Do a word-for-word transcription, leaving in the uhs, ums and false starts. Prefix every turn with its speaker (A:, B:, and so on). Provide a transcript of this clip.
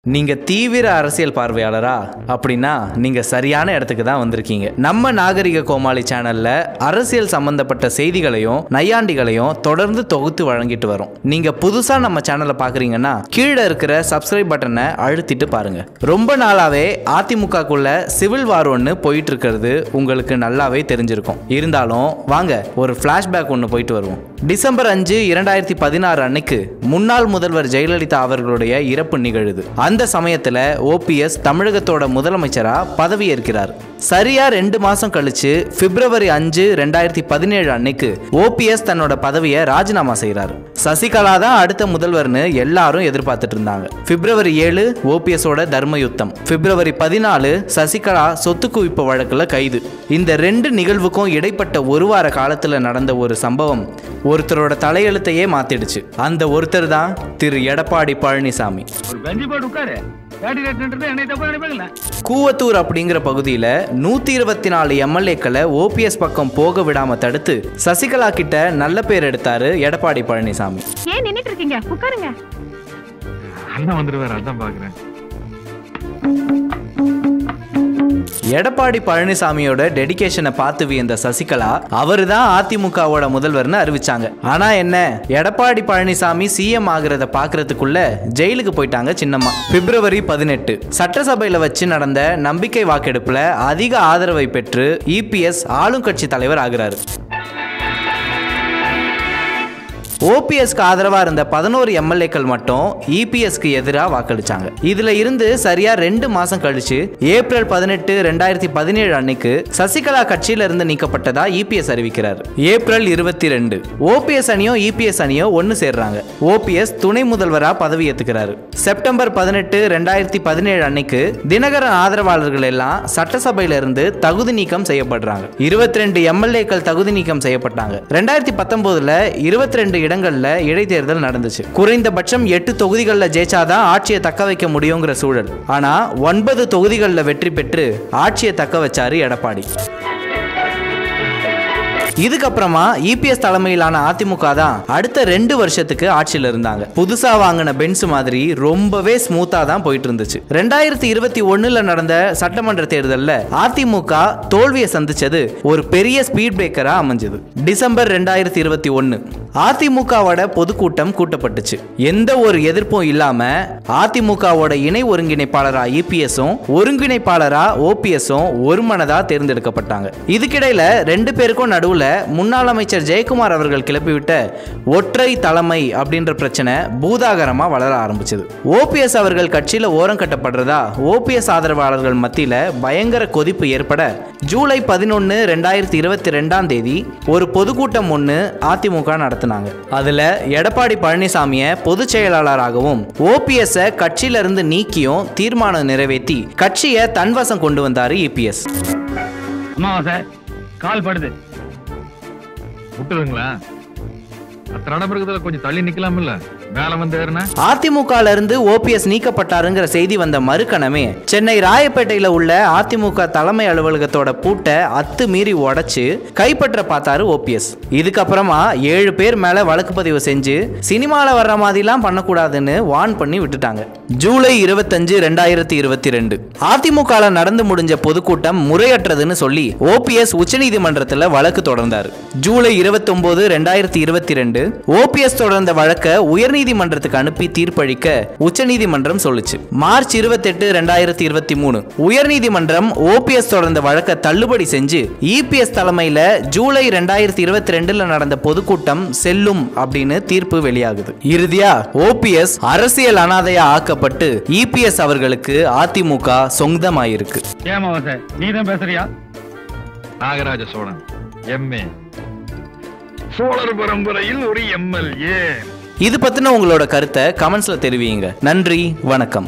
A: நீங்க தீவிர அரசியல் பார்வையாளரா அப்படின்னா நீங்க சரியான இடத்துக்கு தான் வந்திருக்கீங்க. நம்ம நாகரிக கோமாளி சேனல்ல அரசியல் சம்பந்தப்பட்ட செய்திகளையும் நையாண்டிகளையும் தொடர்ந்து தொகுத்து வழங்கிட்டு வரோம். நீங்க புதுசா நம்ம சேனலை பாக்குறீங்கன்னா கீழே இருக்கிற சப்ஸ்கிரைப் பட்டனை அழுத்திட்டு பாருங்க. ரொம்ப நாளாவே அதிமுகக்குள்ள சிவில் வார் ஒன்று போயிட்டு இருக்கிறது உங்களுக்கு நல்லாவே தெரிஞ்சிருக்கும். இருந்தாலும் வாங்க ஒரு பிளாஷ்பேக் ஒன்று போயிட்டு வருவோம். டிசம்பர் அஞ்சு இரண்டாயிரத்தி பதினாறு அன்னைக்கு முன்னாள் முதல்வர் ஜெயலலிதா அவர்களுடைய இறப்பு நிகழுது. அந்த சமயத்துல ஓபிஎஸ் தமிழகத்தோட முதலமைச்சரா பதவியேற்கிறார். சரியா ரெண்டு மாசம் கழிச்சு பிப்ரவரி அஞ்சு ரெண்டாயிரத்தி பதினேழு அன்னைக்கு ஓபிஎஸ் தன்னோட பதவியை ராஜினாமா செய்யறாரு. சசிகலா தான் அடுத்த முதல்வர்னு எல்லாரும் எதிர்பார்த்துட்டு இருந்தாங்க. பிப்ரவரி ஏழு ஓபிஎஸோட தர்ம யுத்தம். பிப்ரவரி பதினாலு சசிகலா சொத்து குவிப்பு வழக்குல கைது. இந்த ரெண்டு நிகழ்வுக்கும் இடைப்பட்ட ஒரு வார காலத்துல நடந்த ஒரு சம்பவம் ஒருத்தரோட தலையெழுத்தையே மாத்திடுச்சு. அந்த ஒருத்தர் தான் திரு எடப்பாடி பழனிசாமி. கூவத்தூர் அப்படிங்கிற பகுதியில நூத்தி இருபத்தி நாலு எம்எல்ஏக்களை ஓபிஎஸ் பக்கம் போக விடாம தடுத்து சசிகலா கிட்ட நல்ல பேர் எடுத்தாரு எடப்பாடி பழனிசாமி.
B: ஏன் நின்னுட்டு இருக்கீங்க? உட்காருங்க.
C: அண்ணா வந்துருவாரு, அதான் பாக்குறேன்.
A: எடப்பாடி பழனிசாமியோட டெடிகேஷனை பார்த்து வியந்த சசிகலா அவரு தான் அதிமுகவோட முதல்வர்னு அறிவிச்சாங்க. ஆனா என்ன, எடப்பாடி பழனிசாமி சிஎம் ஆகிறத பாக்குறதுக்குள்ள ஜெயிலுக்கு போயிட்டாங்க சின்னம்மா. பிப்ரவரி பதினெட்டு சட்டசபையில வச்சு நடந்த நம்பிக்கை வாக்கெடுப்புல அதிக ஆதரவை பெற்று இபிஎஸ் ஆளுங்கட்சி தலைவர் ஆகிறாரு. ஓபிஎஸ்க்கு ஆதரவா இருந்த பதினோரு எம்எல்ஏக்கள் மட்டும் இபிஎஸ்க்கு எதிராக வாக்களிச்சாங்க. இதுல இருந்து சரியா ரெண்டு மாசம் கழிச்சு ஏப்ரல் பதினெட்டு ரெண்டாயிரத்தி பதினேழு அன்னைக்கு சசிகலா கட்சியில இருந்து நீக்கப்பட்டதா இபிஎஸ் அறிவிக்கிறார். ஏப்ரல் இருபத்தி ரெண்டு ஓபிஎஸ் அணியும் இபிஎஸ் அணியும் ஒன்னு சேர்றாங்க. ஓபிஎஸ் துணை முதல்வரா பதவி ஏத்துக்கிறாரு. செப்டம்பர் பதினெட்டு ரெண்டாயிரத்தி பதினேழு அன்னைக்கு தினகரன் ஆதரவாளர்கள் எல்லாம் சட்டசபையில இருந்து தகுதி நீக்கம் செய்யப்படுறாங்க. இருபத்தி ரெண்டு எம்எல்ஏக்கள் தகுதி நீக்கம் செய்யப்பட்டாங்க. ரெண்டாயிரத்தி பத்தொன்பதுல இருபத்தி ரெண்டு இடங்கள்ல இடைத்தேர்தல் நடந்துச்சு. குறைந்தபட்சம் எட்டு தொகுதிகள்ல ஜெயிச்சாதான் ஆட்சியை தக்க வைக்க முடியுங்கிற சூழல். ஆனா ஒன்பது தொகுதிகள்ல வெற்றி பெற்று ஆட்சியை தக்க வச்சாரு எடப்பாடி. இதுக்கப்புறமா இபிஎஸ் தலைமையிலான அதிமுக தான் அடுத்த ரெண்டு வருஷத்துக்கு ஆட்சியில் இருந்தாங்க. புதுசா வாங்கின பென்ஸ் மாதிரி ரொம்பவே ஸ்மூத்தா தான் போயிட்டு இருந்துச்சு. ரெண்டாயிரத்தி இருபத்தி ஒண்ணுல நடந்த சட்டமன்ற தேர்தலில் அதிமுக தோல்வியை சந்திச்சது ஒரு பெரிய ஸ்பீட் பிரேக்கரா அமைஞ்சது. டிசம்பர் ரெண்டாயிரத்தி இருபத்தி ஒன்னு அதிமுகவோட பொதுக்கூட்டம் கூட்டப்பட்டுச்சு. எந்த ஒரு எதிர்ப்பும் இல்லாம அதிமுகவோட இணை ஒருங்கிணைப்பாளரா இபிஎஸும் ஒருங்கிணைப்பாளரா ஓபிஎஸும் ஒருமனதா தேர்ந்தெடுக்கப்பட்டாங்க. இதுக்கிடையில ரெண்டு பேருக்கும் நடுவுல முன்னாள் அமைச்சர் ஜெயக்குமார் அவர்கள் கிளப்பிவிட்ட ஒற்றை தலைமை அப்படின்ற பிரச்சனை பூதாகரமா வளர ஆரம்பிச்சது. ஓபிஎஸ் அவர்கள் கட்சியில ஓரம் கட்டப்படுறதா ஓபிஎஸ் ஆதரவாளர்கள் மத்தியில பயங்கர கொதிப்பு ஏற்பட ஜூலை பதினொன்னு ரெண்டாயிரத்தி இருபத்தி ரெண்டாம் தேதி ஒரு பொதுக்கூட்டம் ஒன்று அதிமுக நடத்தினாங்க. அதுல எடப்பாடி பழனிசாமிய பொதுச் செயலாளராகவும் ஓபிஎஸ் கட்சியில இருந்து நீக்கியும் தீர்மானம் நிறைவேற்றி கட்சியை தன்வசம் கொண்டு வந்தாரு இபிஎஸ்.
C: கால் படுது விட்டுருங்களா? கொஞ்சம் தள்ளி நிக்கலாம் இல்ல?
A: அதிமுகல இருந்து ஓபிஎஸ் நீக்கப்பட்டாருங்கிற செய்தி வந்த மறுக்கணமே சென்னை ராயப்பேட்டையில உள்ள அதிமுக தலைமை அலுவலகத்தோட பூட்டை அத்து மீறி உடைச்சு கைப்பற்ற பார்த்தாரு ஓபிஎஸ். இதுக்கப்புறமா ஏழு பேர் மேல வழக்கு பதிவு செஞ்சு சினிமால வர்ற மாதிரிலாம் பண்ணக்கூடாதுன்னு வார்ன் பண்ணி விட்டுட்டாங்க. ஜூலை இருபத்தஞ்சு ரெண்டாயிரத்தி இருபத்தி ரெண்டு அதிமுக நடந்து முடிஞ்ச பொதுக்கூட்டம் முறையற்றதுன்னு சொல்லி ஓபிஎஸ் உச்சநீதிமன்றத்தில் வழக்கு தொடர்ந்தார். ஜூலை இருபத்தி ஒன்பது ரெண்டாயிரத்தி இருபத்தி ரெண்டு ஓபிஎஸ் தொடர்ந்த வழக்க உயர் நீதிமன்றத்துக்கு அனுப்பி தீர்ப்பளிக்க உச்சநீதிமன்றம் சொல்லுச்சு. மார்ச் இருபத்தி எட்டு ரெண்டாயிரத்தி இருபத்தி மூணு உயர்நீதிமன்றம் ஓபிஎஸ் தொடர்ந்த வழக்க தள்ளுபடி செஞ்சு இபிஎஸ் தலைமையில ஜூலை ரெண்டாயிரத்தி இருபத்தி ரெண்டுல நடந்த பொதுக்கூட்டம் செல்லும் அப்படின்னு தீர்ப்பு வெளியாகுது. இறுதியா ஓபிஎஸ் அரசியல் அனாதையா ஆக்கப்பட்டு இபிஎஸ் அவர்களுக்கு அதிமுக சொந்தமாயிருக்கு.
C: நீதான் பேசுறியா? நாகராஜ சோழன் எம்ஏ சோழர் பரம்பரையில் ஒரு எம்எல்ஏ.
A: இது பத்தின உங்களோட கருத்தை கமெண்ட்ஸ்ல தெரிவிங்க. நன்றி, வணக்கம்.